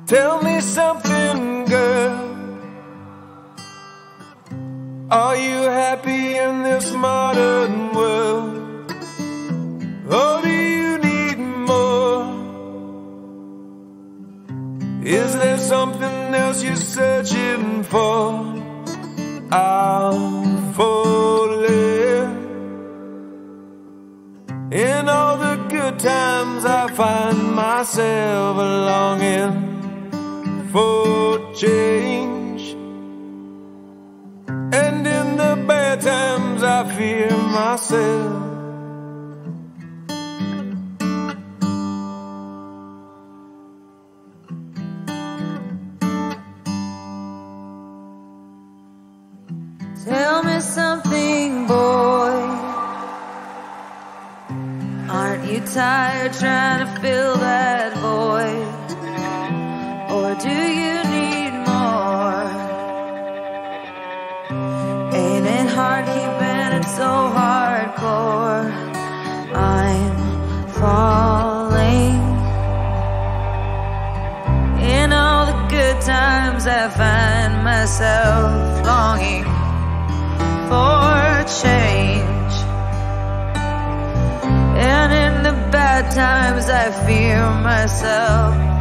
Tell me something, girl. Are you happy in this modern world? Or do you need more? Is there something else you're searching for? I'm falling. In all the good times I find myself longing for change, and in the bad times I fear myself. Tell me something, boy. Aren't you tired trying to fill that void? Or do you need more? Ain't it hard keeping it so hardcore? I'm falling. In all the good times I find myself longing for change, and in the bad times I fear myself.